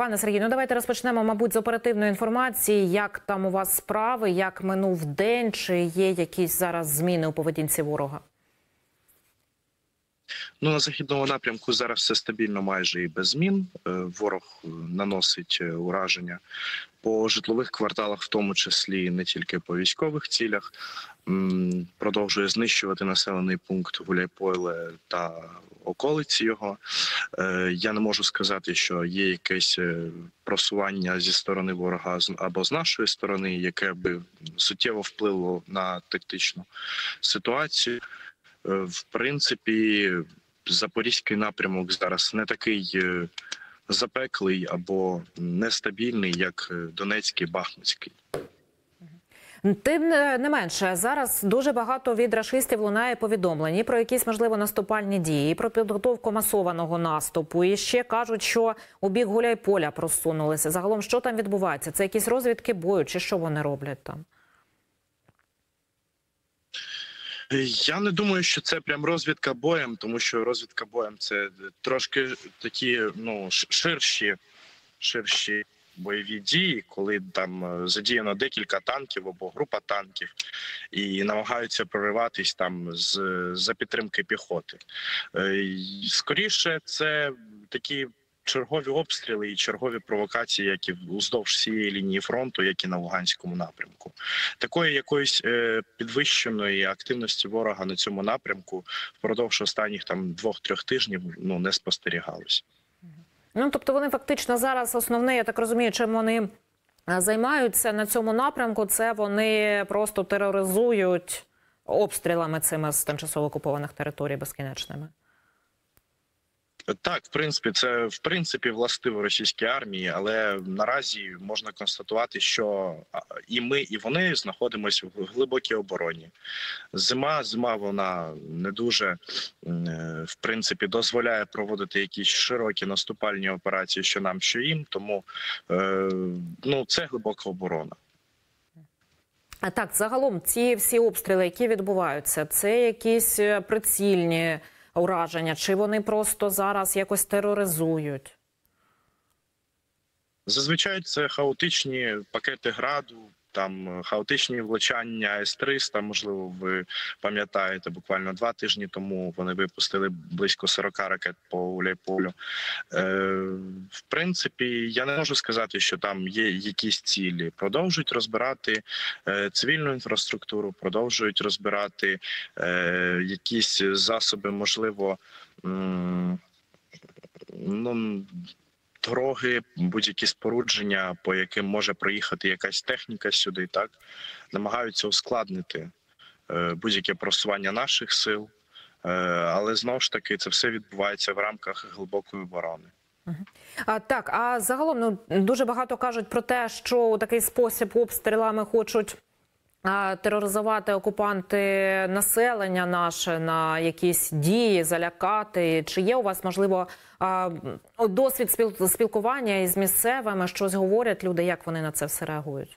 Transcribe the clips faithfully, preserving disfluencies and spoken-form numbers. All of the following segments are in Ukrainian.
пане Сергію, ну давайте розпочнемо, мабуть, з оперативної інформації. Як там у вас справи, як минув день, чи є якісь зараз зміни у поведінці ворога? Ну, на західному напрямку зараз все стабільно майже і без змін. Ворог наносить ураження по житлових кварталах, в тому числі не тільки по військових цілях. Продовжує знищувати населений пункт Гуляйполе та околиці його. Я не можу сказати, що є якесь просування зі сторони ворога або з нашої сторони, яке би суттєво вплинуло на тактичну ситуацію. В принципі, запорізький напрямок зараз не такий запеклий або нестабільний, як Донецький, Бахмутський. Тим не менше, зараз дуже багато від рашистів лунає повідомлень і про якісь, можливо, наступальні дії, і про підготовку масованого наступу. І ще кажуть, що у бік Гуляйполя просунулися. Загалом, що там відбувається? Це якісь розвідки бою, чи що вони роблять там? Я не думаю, що це прям розвідка боєм, тому що розвідка боєм – це трошки такі, ну, ширші, ширші бойові дії, коли там задіяно декілька танків або група танків і намагаються прориватись там з за підтримки піхоти. Скоріше, це такі чергові обстріли і чергові провокації, як і уздовж всієї лінії фронту, як і на Луганському напрямку. Такої якоїсь е, підвищеної активності ворога на цьому напрямку впродовж останніх там двох-трьох тижнів ну не спостерігалося. Ну, тобто вони фактично зараз основне, я так розумію, чим вони займаються на цьому напрямку, це вони просто тероризують обстрілами цими з тимчасово окупованих територій безкінечними. Так, в принципі, це в принципі властиво російській армії, але наразі можна констатувати, що і ми, і вони знаходимося в глибокій обороні. Зима, зима вона не дуже, в принципі, дозволяє проводити якісь широкі наступальні операції, що нам, що їм, тому ну, це глибока оборона. А так, загалом, ці всі обстріли, які відбуваються, це якісь прицільні ураження, чи вони просто зараз якось тероризують? Зазвичай це хаотичні пакети граду, там хаотичні влучання С триста, можливо, ви пам'ятаєте, буквально два тижні тому вони випустили близько сорока ракет по Гуляйполю. Е, в принципі, я не можу сказати, що там є якісь цілі. Продовжують розбирати е, цивільну інфраструктуру, продовжують розбирати е, якісь засоби, можливо, м, ну, дороги, будь-які спорудження, по яким може проїхати якась техніка сюди, так, намагаються ускладнити е, будь-яке просування наших сил, е, але знову ж таки це все відбувається в рамках глибокої оборони. А, так, а загалом ну, дуже багато кажуть про те, що у такий спосіб обстрілами хочуть а, тероризувати окупанти населення наше, на якісь дії, залякати. Чи є у вас, можливо, а, досвід спіл спілкування із місцевими, щось говорять люди, як вони на це все реагують?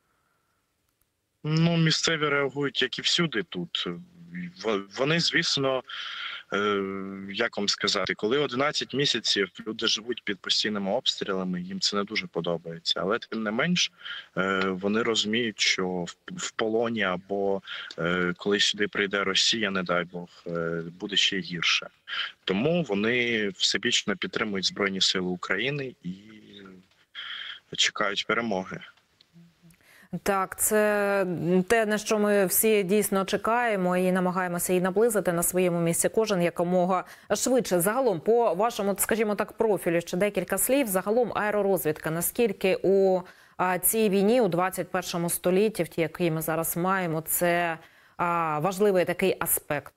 Ну, місцеві реагують, як і всюди тут. Вони, звісно, як вам сказати, коли одинадцять місяців люди живуть під постійними обстрілами, їм це не дуже подобається. Але тим не менш, вони розуміють, що в полоні або коли сюди прийде Росія, не дай Бог, буде ще гірше. Тому вони всебічно підтримують Збройні Сили України і чекають перемоги. Так, це те, на що ми всі дійсно чекаємо і намагаємося її наблизити на своєму місці кожен якомога швидше. Загалом, по вашому, скажімо так, профілю, ще декілька слів. Загалом аеророзвідка, наскільки у а, цій війні, у двадцять першому столітті, в тій, якій ми зараз маємо, це а, важливий такий аспект?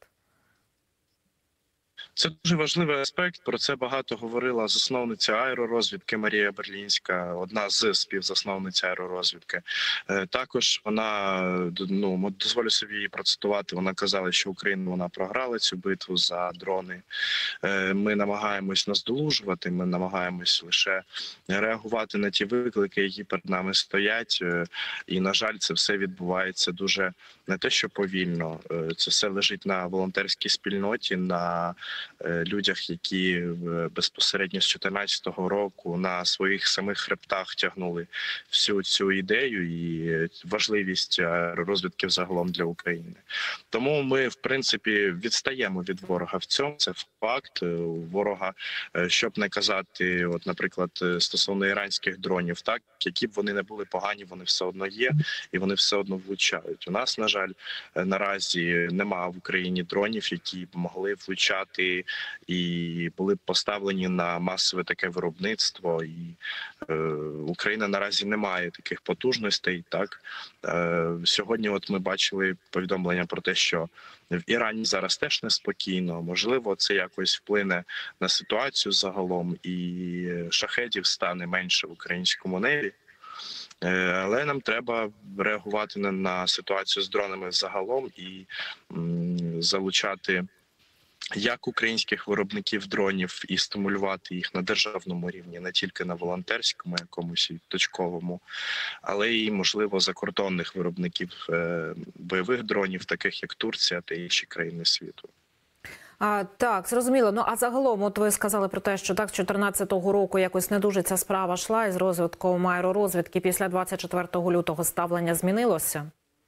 Це дуже важливий аспект. Про це багато говорила засновниця аеророзвідки Марія Берлінська, одна з співзасновниць аеророзвідки. Також вона, ну, дозволю собі її процитувати, вона казала, що Україна вона програла цю битву за дрони. Ми намагаємось наздолужувати, ми намагаємось лише реагувати на ті виклики, які перед нами стоять. І, на жаль, це все відбувається дуже не те, що повільно. Це все лежить на волонтерській спільноті, на людях, які безпосередньо з дві тисячі чотирнадцятого року на своїх самих хребтах тягнули всю цю ідею і важливість розвідки взагалом для України. Тому ми, в принципі, відстаємо від ворога в цьому. Це факт. Ворога, щоб не казати, от, наприклад, стосовно іранських дронів, так, які б вони не були погані, вони все одно є і вони все одно влучають. У нас, на жаль, наразі немає в Україні дронів, які б могли влучати і були б поставлені на масове таке виробництво. І е, Україна наразі не має таких потужностей. Так е, сьогодні, от ми бачили повідомлення про те, що в Ірані зараз теж неспокійно. Можливо, це якось вплине на ситуацію загалом, і шахедів стане менше в українському небі. Але нам треба реагувати на, на ситуацію з дронами загалом і м, залучати як українських виробників дронів і стимулювати їх на державному рівні, не тільки на волонтерському, якомусь і точковому, але і, можливо, закордонних виробників е, бойових дронів, таких як Турція та інші країни світу. А, так, зрозуміло. Ну, а загалом, от ви сказали про те, що так, з дві тисячі чотирнадцятого року якось не дуже ця справа йшла із розвитком аеророзвідки. Після двадцять четвертого лютого ставлення змінилося?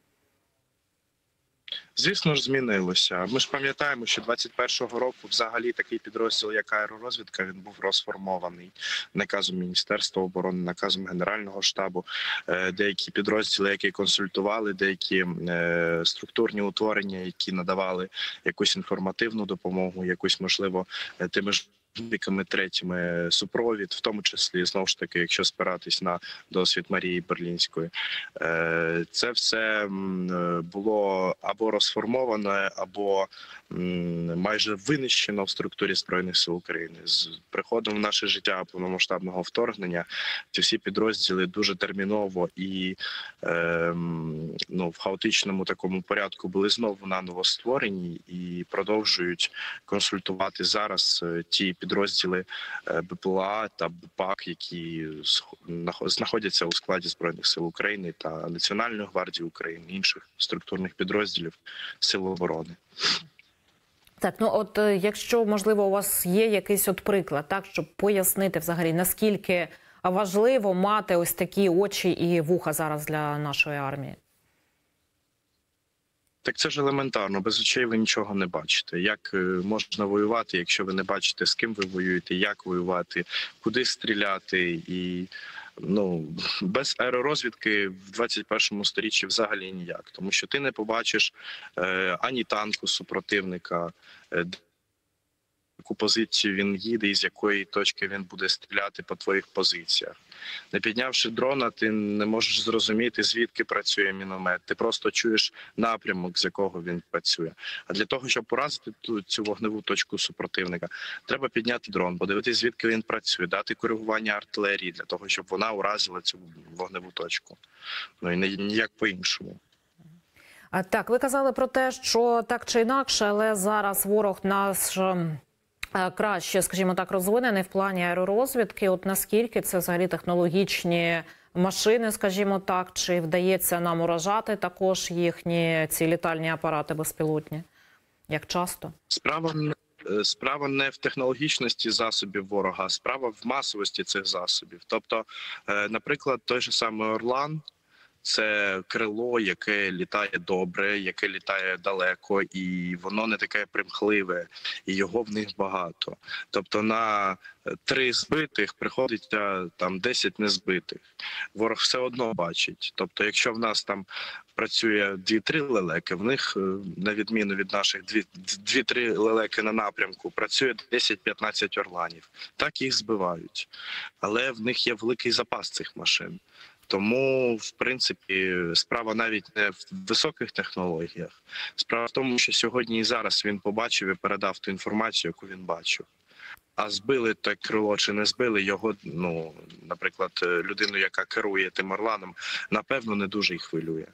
Звісно ж, змінилося. Ми ж пам'ятаємо, що двадцять першого року взагалі такий підрозділ, як аеророзвідка, він був розформований наказом Міністерства оборони, наказом Генерального штабу. Деякі підрозділи, які консультували, деякі структурні утворення, які надавали якусь інформативну допомогу, якусь, можливо, тими ж третіми супровід, в тому числі, знову ж таки, якщо спиратись на досвід Марії Берлінської. Це все було або розформоване, або майже винищено в структурі Збройних сил України. З приходом в наше життя повномасштабного вторгнення ці всі підрозділи дуже терміново і ну, в хаотичному такому порядку були знову наново створені і продовжують консультувати зараз ті підрозділи БПЛА та БПАК, які знаходяться у складі Збройних сил України та Національної гвардії України, інших структурних підрозділів Сил оборони. Так, ну от якщо, можливо, у вас є якийсь от приклад, так, щоб пояснити взагалі, наскільки важливо мати ось такі очі і вуха зараз для нашої армії? Так це ж елементарно, без очей ви нічого не бачите. Як можна воювати, якщо ви не бачите, з ким ви воюєте, як воювати, куди стріляти? І ну, без аеророзвідки в двадцять першому сторіччі взагалі ніяк. Тому що ти не побачиш е, ані танку супротивника, е, яку позицію він їде і з якої точки він буде стріляти по твоїх позиціях. Не піднявши дрона, ти не можеш зрозуміти, звідки працює міномет. Ти просто чуєш напрямок, з якого він працює. А для того, щоб поразити ту, цю вогневу точку супротивника, треба підняти дрон, подивитися, звідки він працює, дати коригування артилерії для того, щоб вона уразила цю вогневу точку. Ну і ніяк по-іншому. А так, ви казали про те, що так чи інакше, але зараз ворог наш краще, скажімо так, розвинений в плані аеророзвідки. От наскільки це взагалі технологічні машини, скажімо так, чи вдається нам уражати також їхні ці літальні апарати безпілотні? Як часто? Справа Справа не в технологічності засобів ворога, а справа в масовості цих засобів. Тобто, наприклад, той же самий Орлан – це крило, яке літає добре, яке літає далеко, і воно не таке примхливе, і його в них багато. Тобто на три збитих приходиться там десять незбитих. Ворог все одно бачить. Тобто, якщо в нас там працює дві-три лелеки, в них, на відміну від наших дві-три лелеки на напрямку, працює десять-п'ятнадцять орланів. Так їх збивають. Але в них є великий запас цих машин. Тому, в принципі, справа навіть не в високих технологіях. Справа в тому, що сьогодні і зараз він побачив і передав ту інформацію, яку він бачив. А збили те крило чи не збили його, ну, наприклад, людину, яка керує тим Орланом, напевно, не дуже й хвилює.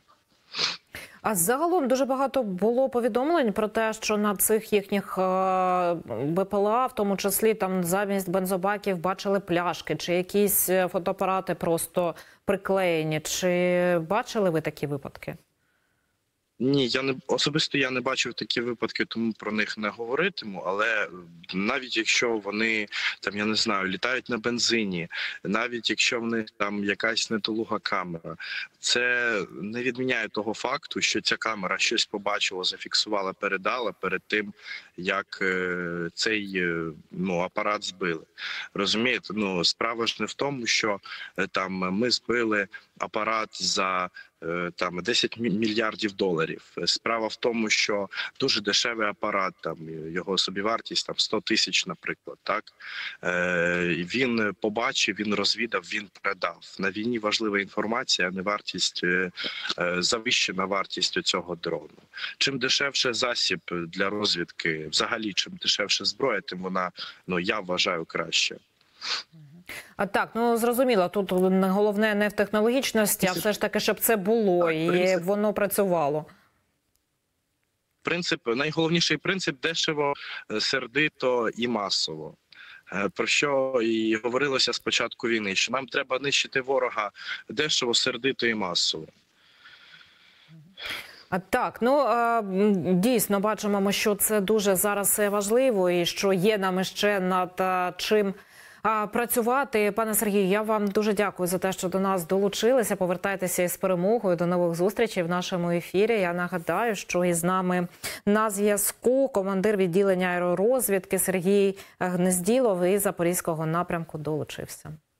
А загалом дуже багато було повідомлень про те, що на цих їхніх БПЛА, в тому числі там замість бензобаків, бачили пляшки, чи якісь фотоапарати просто приклеєні. Чи бачили ви такі випадки? Ні, я не особисто я не бачив такі випадки, тому про них не говоритиму. Але навіть якщо вони там, я не знаю, літають на бензині, навіть якщо в них там якась недолуга камера, це не відміняє того факту, що ця камера щось побачила, зафіксувала, передала перед тим, як е, цей е, ну апарат збили. Розумієте? Ну справа ж не в тому, що е, там ми збили апарат за там десять мільярдів доларів. Справа в тому, що дуже дешевий апарат, там його собівартість там сто тисяч, наприклад. Так е, він побачив, він розвідав, він передав. На війні важлива інформація, а не вартість, е, завищена вартість цього дрону. Чим дешевше засіб для розвідки, взагалі, чим дешевше зброя, тим вона, ну я вважаю, краще. А так, ну зрозуміло, тут головне не в технологічності, а все ж таки, щоб це було так, і принцип, воно працювало. Принцип, найголовніший принцип – дешево, сердито і масово. Про що і говорилося з початку війни, що нам треба нищити ворога дешево, сердито і масово. А так, ну дійсно бачимо, що це дуже зараз важливо і що є нам ще над чим працювати. Пане Сергію, я вам дуже дякую за те, що до нас долучилися. Повертайтеся із перемогою. До нових зустрічей в нашому ефірі. Я нагадаю, що із нами на зв'язку командир відділення аеророзвідки Сергій Гнезділов із Запорізького напрямку долучився.